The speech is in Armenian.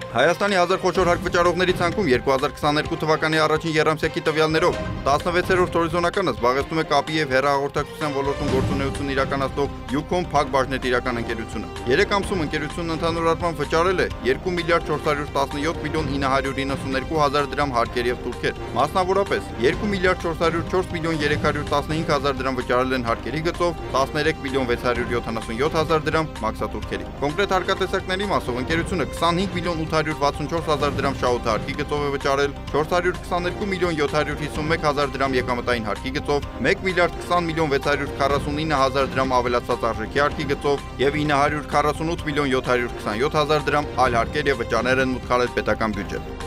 Հայաստանի հազար խոշոր հարկ վճարողների ցանկում 2022 թվականի առաջին եռամսյակի տվյալներով 16-րդ հորիզոնականը զբաղեցնում է կապի եւ հեռահաղորդակցության ոլորտում գործունեություն իրականացնող Ucom Փակ Բաժնետ իրական ընկերությունը։ 3 ամսում ընկերությունն ընդհանուր առմամբ վճարել է 2 միլիարդ 417 միլիոն 992 հազար դրամ հարկեր եւ տուրքեր։ Մասնավորապես 2 միլիարդ 404 միլիոն 315 հազար դրամ վճարել են հարկերի գծով, 13 միլիոն 677 հազար դրամ մաքսատուրքերի։ Կոնկրետ հարկատեսակների մասով ընկերությունը 25 միլիոն 864 հազար դրամ շահութ հարկի գծով է վճարել, 422 միլիոն 751 հազար դրամ եկամտային հարկի գծով, 1 միլիարդ 20 միլիոն 649 հազար դրամ ավելացած արժեքի հարկի գծով եւ 948 միլիոն 727 հազար դրամ այլ հարկեր եւ վճարներ են մուտք խաղել պետական բյուջետ։